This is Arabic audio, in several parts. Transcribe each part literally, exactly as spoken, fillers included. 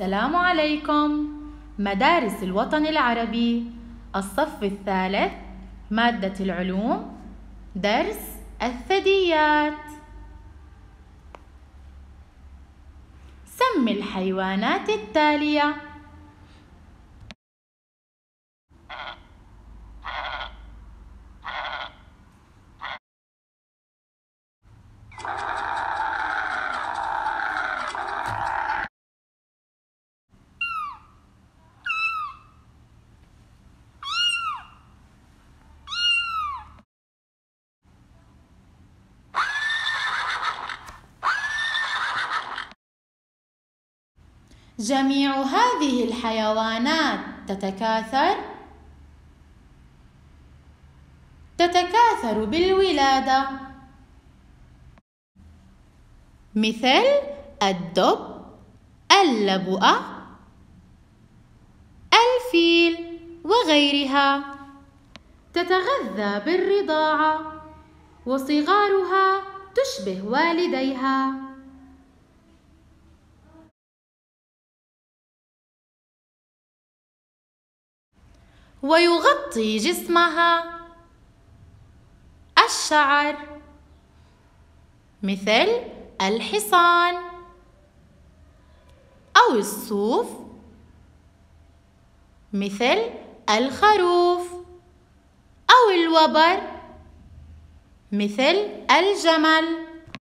السلام عليكم. مدارس الوطن العربي، الصف الثالث، مادة العلوم، درس الثدييات. سم الحيوانات التالية: جميع هذه الحيوانات تتكاثر تتكاثر بالولادة، مثل الدب، اللبؤة، الفيل وغيرها. تتغذى بالرضاعة، وصغارها تشبه والديها. ويغطي جسمها الشعر، مثل الحصان أو الصوف، مثل الخروف، أو الوبر، مثل الجمل.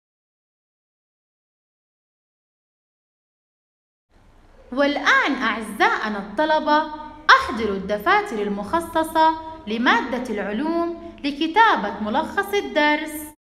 والآن أعزائنا الطلبة، أحضروا الدفاتر المخصصة لمادة العلوم لكتابة ملخص الدرس.